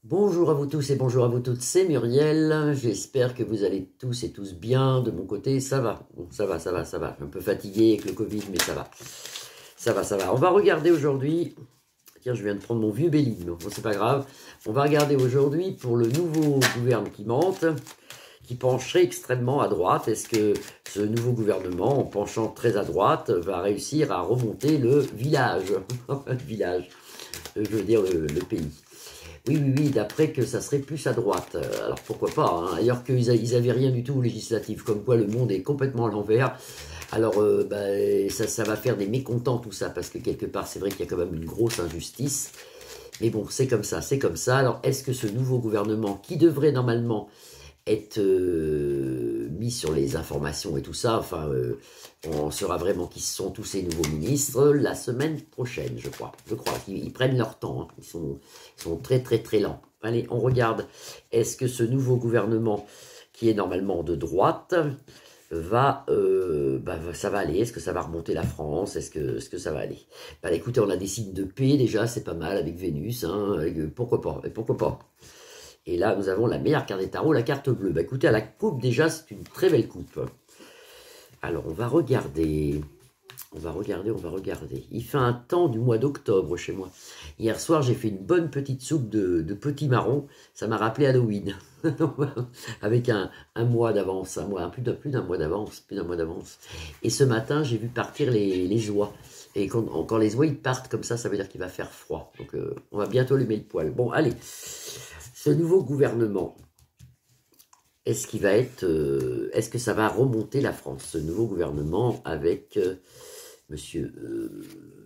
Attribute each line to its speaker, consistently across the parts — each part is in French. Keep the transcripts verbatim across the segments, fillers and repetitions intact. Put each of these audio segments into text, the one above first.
Speaker 1: Bonjour à vous tous et bonjour à vous toutes, c'est Muriel. J'espère que vous allez tous et tous bien. De mon côté, ça va. Bon, ça va, ça va, ça va. Un peu fatigué avec le Covid, mais ça va. Ça va, ça va. On va regarder aujourd'hui. Tiens, je viens de prendre mon vieux Béline. Bon, c'est pas grave. On va regarder aujourd'hui pour le nouveau gouvernement qui monte, qui pencherait extrêmement à droite. Est-ce que ce nouveau gouvernement, en penchant très à droite, va réussir à remonter le village le village, je veux dire le, le pays. Oui, oui, oui, d'après que ça serait plus à droite. Alors pourquoi pas, hein, ailleurs qu'ils n'avaient rien du tout au législatif, comme quoi le monde est complètement à l'envers. Alors euh, bah, ça, ça va faire des mécontents tout ça, parce que quelque part c'est vrai qu'il y a quand même une grosse injustice. Mais bon, c'est comme ça, c'est comme ça. Alors est-ce que ce nouveau gouvernement, qui devrait normalement être euh, mis sur les informations et tout ça, enfin, euh, on saura vraiment qui sont tous ces nouveaux ministres la semaine prochaine, je crois. Je crois qu'ils ils prennent leur temps, hein. Ils sont, ils sont très très très lents. Allez, on regarde. Est-ce que ce nouveau gouvernement, qui est normalement de droite, va, euh, bah, ça va aller? Est-ce que ça va remonter la France? Est-ce que, est-ce que ça va aller? Bah, écoutez, on a des signes de paix déjà, c'est pas mal avec Vénus, hein, avec, pourquoi pas, et pourquoi pas. Et là, nous avons la meilleure carte des tarots, la carte bleue. Bah, écoutez, à la coupe, déjà, c'est une très belle coupe. Alors, on va regarder. On va regarder, on va regarder. Il fait un temps du mois d'octobre chez moi. Hier soir, j'ai fait une bonne petite soupe de, de petits marrons. Ça m'a rappelé Halloween. Avec un, un mois d'avance, un mois, plus d'un plus d'un mois d'avance, plus d'un mois d'avance. Et ce matin, j'ai vu partir les, les oies. Et quand, quand les oies ils partent comme ça, ça veut dire qu'il va faire froid. Donc, euh, on va bientôt allumer le poêle. Bon, allez. Ce nouveau gouvernement, est-ce qu'il va être, euh, est-ce que ça va remonter la France, ce nouveau gouvernement avec euh, Monsieur euh,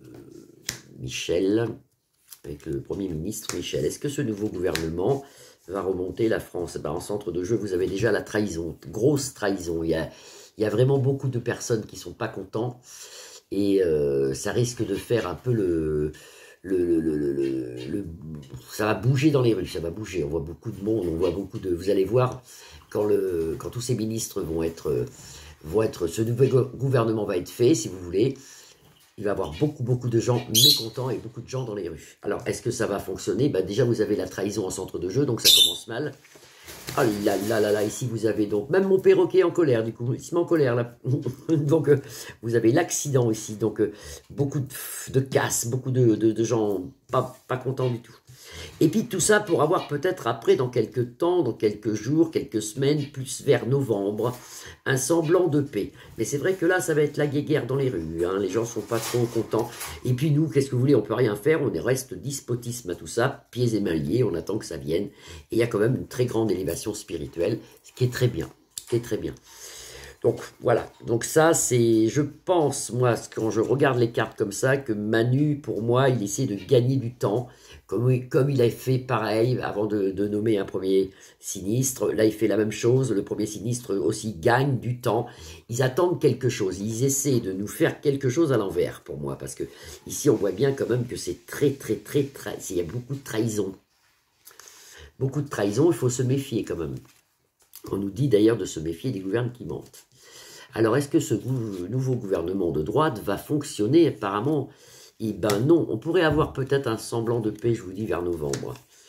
Speaker 1: Michel, avec le Premier ministre Michel. Est-ce que ce nouveau gouvernement va remonter la France? Ben, en centre de jeu, vous avez déjà la trahison, grosse trahison. Il y a, il y a vraiment beaucoup de personnes qui ne sont pas contents et euh, ça risque de faire un peu le... Le, le, le, le, le, ça va bouger dans les rues, ça va bouger, on voit beaucoup de monde, on voit beaucoup de... Vous allez voir, quand, le, quand tous ces ministres vont être, vont être... Ce nouveau gouvernement va être fait, si vous voulez, il va y avoir beaucoup, beaucoup de gens mécontents et beaucoup de gens dans les rues. Alors, est-ce que ça va fonctionner? Ben, déjà, vous avez la trahison en centre de jeu, donc ça commence mal. Ah là là là là, ici vous avez donc, même mon perroquet en colère, du coup, il se met en colère là. Donc euh, vous avez l'accident ici, donc euh, beaucoup de, de casse, beaucoup de, de, de gens pas, pas contents du tout. Et puis tout ça pour avoir peut-être après, dans quelques temps, dans quelques jours, quelques semaines, plus vers novembre, un semblant de paix. Mais c'est vrai que là, ça va être la guéguerre dans les rues, hein, les gens sont pas trop contents. Et puis nous, qu'est-ce que vous voulez, on peut rien faire, on reste despotisme à tout ça, pieds et mains liés, on attend que ça vienne. Et il y a quand même une très grande élévation spirituelle, ce qui est très bien, ce qui est très bien. Donc voilà, donc ça c'est, je pense moi, quand je regarde les cartes comme ça, que Manu, pour moi, il essaie de gagner du temps, comme, comme il a fait pareil avant de, de nommer un premier sinistre. Là il fait la même chose, le premier sinistre aussi gagne du temps. Ils attendent quelque chose, ils essaient de nous faire quelque chose à l'envers pour moi, parce que ici on voit bien quand même que c'est très très très, très, il y a beaucoup de trahison. Beaucoup de trahison, il faut se méfier quand même. On nous dit d'ailleurs de se méfier des gouvernements qui mentent. Alors, est-ce que ce nouveau gouvernement de droite va fonctionner? Apparemment, eh ben non. On pourrait avoir peut-être un semblant de paix, je vous dis, vers novembre.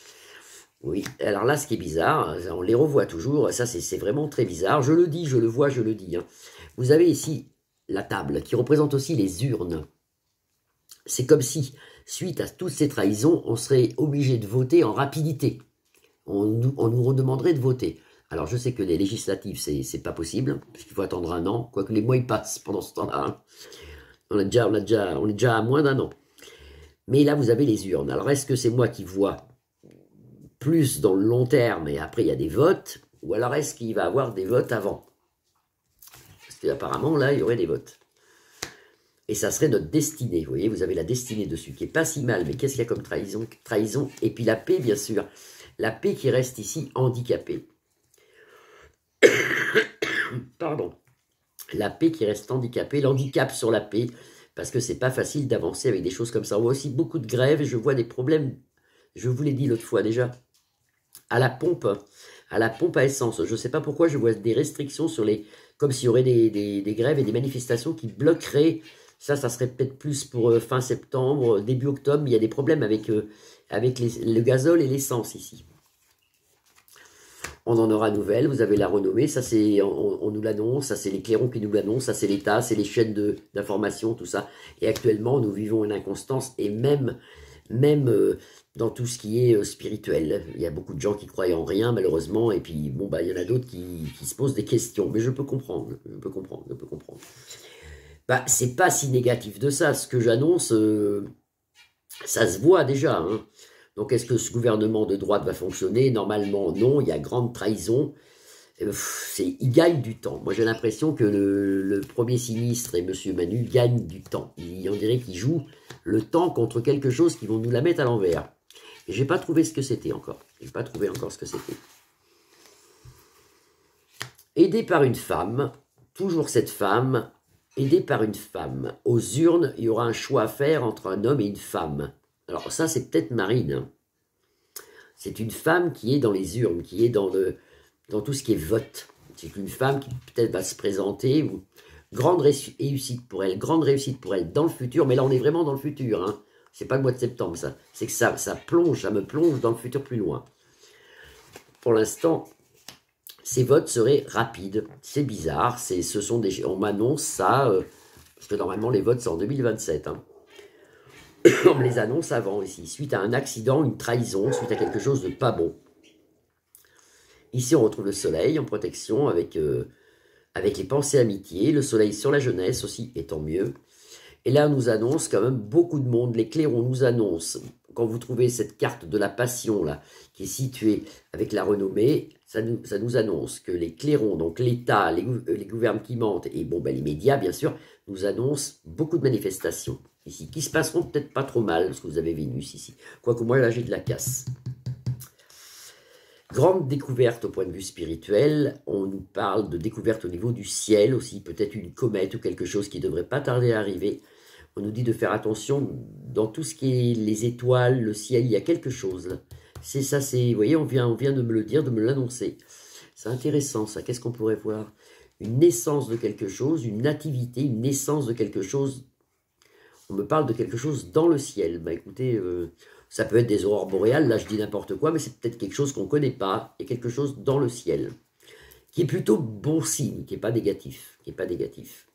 Speaker 1: Oui, alors là, ce qui est bizarre, on les revoit toujours, ça c'est vraiment très bizarre. Je le dis, je le vois, je le dis. Hein. Vous avez ici la table, qui représente aussi les urnes. C'est comme si, suite à toutes ces trahisons, on serait obligé de voter en rapidité. On, on nous redemanderait de voter. Alors, je sais que les législatives, c'est pas possible, puisqu'il faut attendre un an, quoique les mois, ils passent pendant ce temps-là. Hein. On, est déjà, on, déjà, on est déjà à moins d'un an. Mais là, vous avez les urnes. Alors, est-ce que c'est moi qui vois plus dans le long terme, et après, il y a des votes, ou alors est-ce qu'il va y avoir des votes avant? Parce qu'apparemment, là, il y aurait des votes. Et ça serait notre destinée. Vous voyez, vous avez la destinée dessus, qui est pas si mal, mais qu'est-ce qu'il y a comme trahison? Trahison, et puis la paix, bien sûr. La paix qui reste ici handicapée. Pardon, la paix qui reste handicapée, l'handicap sur la paix, parce que c'est pas facile d'avancer avec des choses comme ça. On voit aussi beaucoup de grèves et je vois des problèmes, je vous l'ai dit l'autre fois déjà, à la pompe, à la pompe à essence. Je sais pas pourquoi je vois des restrictions sur les, comme s'il y aurait des, des, des grèves et des manifestations qui bloqueraient. Ça, ça serait peut-être plus pour euh, fin septembre, début octobre. Il y a des problèmes avec, euh, avec les, le gazole et l'essence ici. on en aura nouvelle, vous avez la renommée, ça c'est, on, on nous l'annonce, ça c'est les clairons qui nous l'annoncent, ça c'est l'État, c'est les chaînes d'information, tout ça. Et actuellement, nous vivons une inconstance, et même, même euh, dans tout ce qui est euh, spirituel. Il y a beaucoup de gens qui croient en rien, malheureusement, et puis, bon, bah, il y en a d'autres qui, qui se posent des questions. Mais je peux comprendre, je peux comprendre, je peux comprendre. Bah, c'est pas si négatif de ça. Ce que j'annonce, euh, ça se voit déjà, hein. Donc, est-ce que ce gouvernement de droite va fonctionner? Normalement, non. Il y a grande trahison. Il gagne du temps. Moi, j'ai l'impression que le, le premier sinistre et M. Manu gagnent du temps. Il, on dirait qu'ils jouent le temps contre quelque chose qui vont nous la mettre à l'envers. Et j'ai pas trouvé ce que c'était encore. J'ai pas trouvé encore ce que c'était. Aidé par une femme, toujours cette femme, aidé par une femme. Aux urnes, il y aura un choix à faire entre un homme et une femme. Alors ça, c'est peut-être Marine. Hein. C'est une femme qui est dans les urnes, qui est dans, le, dans tout ce qui est vote. C'est une femme qui peut-être va se présenter. Ou, grande réussite pour elle, grande réussite pour elle dans le futur. Mais là, on est vraiment dans le futur. Hein. C'est pas le mois de septembre, ça. C'est que ça, ça plonge, ça me plonge dans le futur plus loin. Pour l'instant, ces votes seraient rapides. C'est bizarre. Ce sont des, on m'annonce ça, euh, parce que normalement, les votes, c'est en deux mille vingt-sept. Hein. On me les annonce avant ici, suite à un accident, une trahison, suite à quelque chose de pas bon. Ici, on retrouve le soleil en protection avec, euh, avec les pensées amitié, le soleil sur la jeunesse aussi, et tant mieux. Et là, on nous annonce quand même beaucoup de monde. Les clairons nous annoncent, quand vous trouvez cette carte de la passion, là, qui est située avec la renommée, ça nous, ça nous annonce que les clairons, donc l'État, les, les gouvernements et bon, ben, les médias, bien sûr, nous annoncent beaucoup de manifestations ici, qui se passeront peut-être pas trop mal, parce que vous avez Vénus ici. Quoique moi, là, j'ai de la casse. Grande découverte au point de vue spirituel, on nous parle de découverte au niveau du ciel aussi, peut-être une comète ou quelque chose qui ne devrait pas tarder à arriver. On nous dit de faire attention dans tout ce qui est les étoiles, le ciel, il y a quelque chose là. C'est ça, c'est, vous voyez, on vient, on vient de me le dire, de me l'annoncer. C'est intéressant ça, qu'est-ce qu'on pourrait voir? Une naissance de quelque chose, une nativité, une naissance de quelque chose. On me parle de quelque chose dans le ciel. Bah écoutez, euh, ça peut être des aurores boréales, là je dis n'importe quoi, mais c'est peut-être quelque chose qu'on ne connaît pas, et quelque chose dans le ciel, qui est plutôt bon signe, qui n'est pas négatif, qui n'est pas négatif.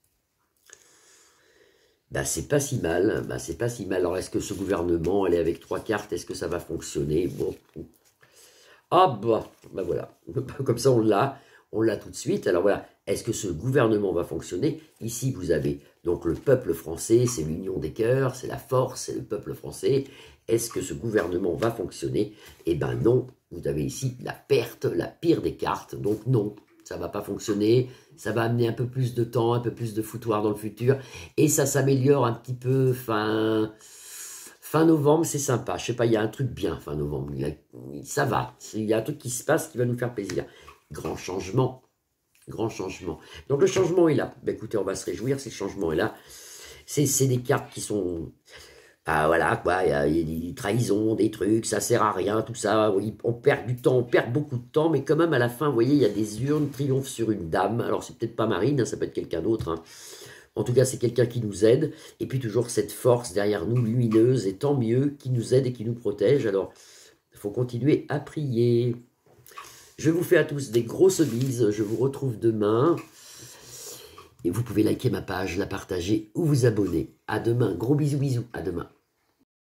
Speaker 1: Bah c'est pas si mal, bah c'est pas si mal. Alors est-ce que ce gouvernement, elle est avec trois cartes, est-ce que ça va fonctionner? Bon. Ah bah, bah voilà, comme ça on l'a, on l'a tout de suite. Alors voilà, est-ce que ce gouvernement va fonctionner? Ici vous avez donc le peuple français, c'est l'union des cœurs, c'est la force, c'est le peuple français. Est-ce que ce gouvernement va fonctionner? Eh ben non, vous avez ici la perte, la pire des cartes, donc non. Ça ne va pas fonctionner, ça va amener un peu plus de temps, un peu plus de foutoir dans le futur, et ça s'améliore un petit peu fin, fin novembre, c'est sympa. Je sais pas, il y a un truc bien fin novembre, il y a, ça va, il y a un truc qui se passe qui va nous faire plaisir. Grand changement, grand changement. Donc le changement est là. Ben, écoutez, on va se réjouir, si le changement est là. C'est des cartes qui sont... Ah, voilà, quoi, il y, a, il y a des trahisons, des trucs, ça sert à rien, tout ça, oui, on perd du temps, on perd beaucoup de temps, mais quand même, à la fin, vous voyez, il y a des urnes, triomphe sur une dame, alors c'est peut-être pas Marine, hein, ça peut être quelqu'un d'autre, hein. En tout cas, c'est quelqu'un qui nous aide, et puis toujours cette force derrière nous, lumineuse, et tant mieux, qui nous aide et qui nous protège, alors, il faut continuer à prier. Je vous fais à tous des grosses bises, je vous retrouve demain. Et vous pouvez liker ma page, la partager ou vous abonner. À demain, gros bisous bisous, à demain.